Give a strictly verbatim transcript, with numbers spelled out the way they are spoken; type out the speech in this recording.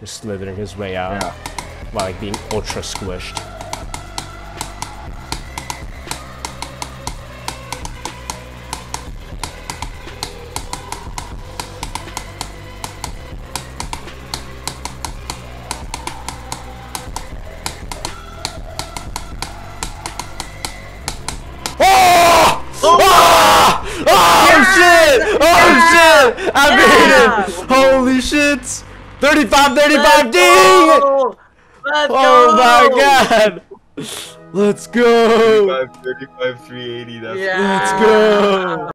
just slithering his way out Yeah. while like being ultra squished. Oh! Oh! Oh shit! Oh shit! I made it! Holy shit! thirty-five thirty-five ding! Let's Oh go! my god! Let's go! thirty-five, thirty-five, three eighty. That's Yeah. Let's go!